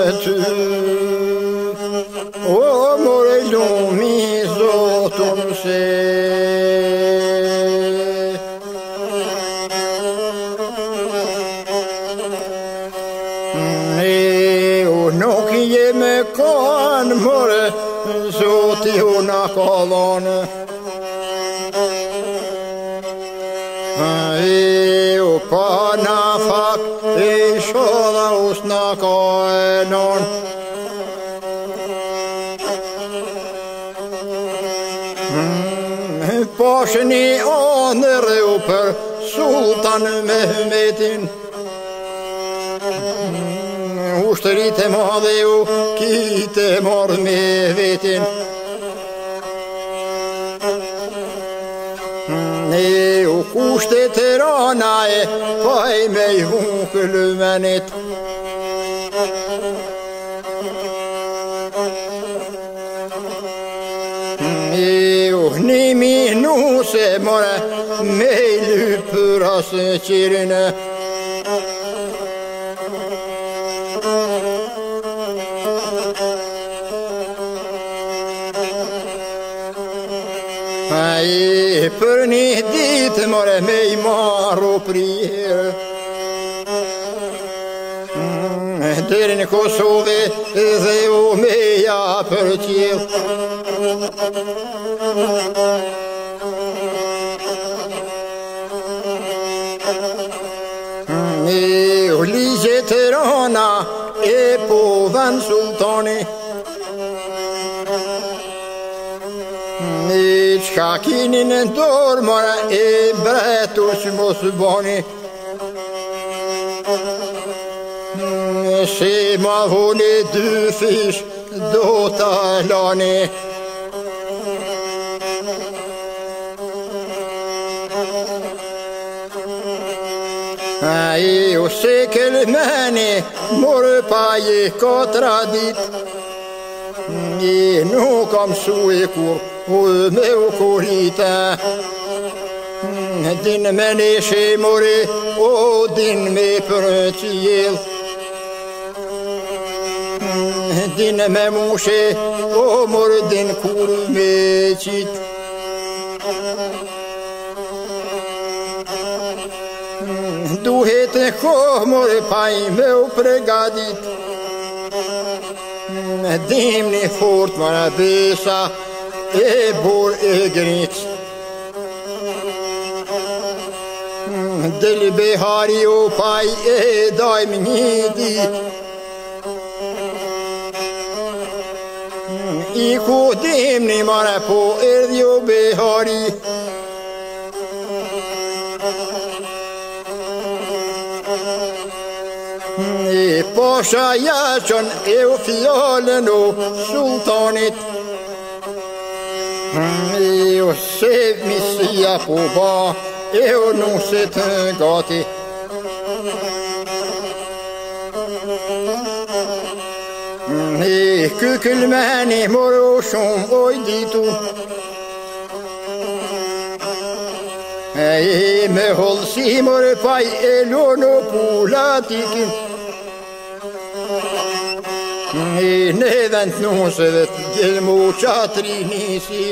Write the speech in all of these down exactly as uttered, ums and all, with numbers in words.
ty, o more lumii Zotul se. Eu nu chieme con more Zoti una colonna. Eu pana fac e shola usna koenon. Pashni onreu per Sultan Mehmetin. Ushtërite madhe u kite mor me vetin. E u kushtet e rana e paj me i hunkë lëmenit. E u një minuse more me i lypër asë qirine. E për një ditë more me i marru prirë. Deri në Kosovë dhe u me ja për qilë. E u ligjet e rana e po dhan sultani. E qka kini në dorë mora e bretu që mos bani. Se ma voni dy fish do ta lani. E u se kelmeni morë pa je katra dit. E nuk kam su e kur u me u kurita. Din me neshe more o din me për qijel. Din me mushe o more din kur me qit. Duhet e kohë more paj me u pregadit. Dim një fort mara besa e bor e grinç. Deli behari o paj e dajmë një dit. I ku dim një mara po erdhi o behari. E pasha jashon e u fjallën o sultanit. E u se misia po ba e u nuset gati. E ky këllmeni moro shumë oj ditu. E me hollësi more paj e lono pulatikin. E në vend nusëve të gjelmu qatri nisi.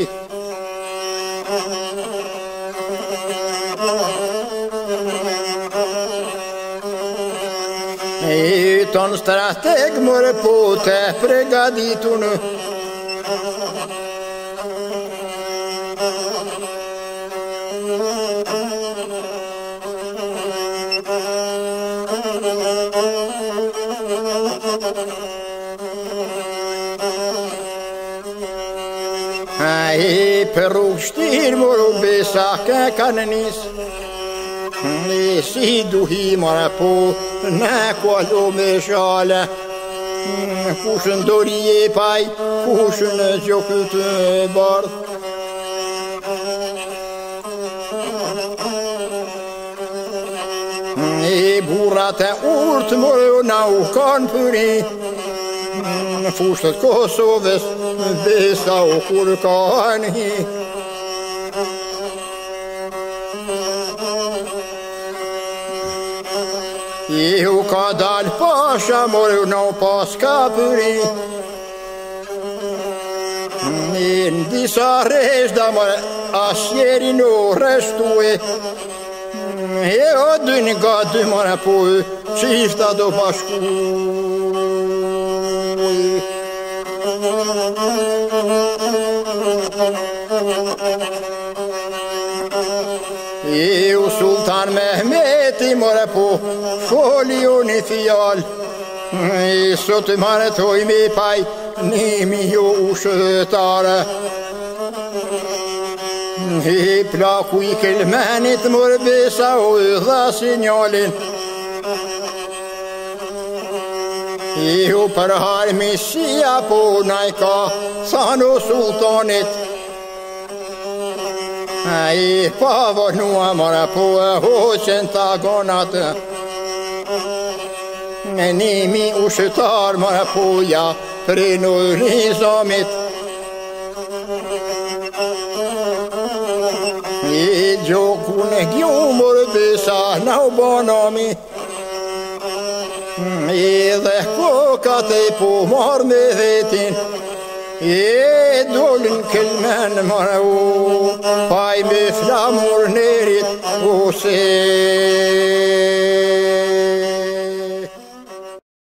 E ton strateg more po te pregaditun. E për rrugë shtirë moru besa ke kanë nis. E si duhi mara po në kuallo me shale. Kushën dori e paj, kushën gjokët bardh. E burrat e urtë moru na u kanë përi. Fushët Kosovës besa u kur kanë hi. Eu ca dal pașa mor n-au pas capuri. In disarez da mă asieri nu restue. Eu din gadu mă pui cifta do pașcu. Eu sultan Mehmeti mă pu foliuni fial. Sot mare toi mi pai nimi ușătară. I placui kelmenit morbe sau da signalin. Eu parhar misia punaica sano sultanit. Ai pavo nu amara po hocenta gonat. Nimi ușătar mă puia prin urizomit. I giocune ghiumur bisa nau bonomi. I de cocate pu morme vetin. I dolin kelmen marau. Pai me flamur nerit o se.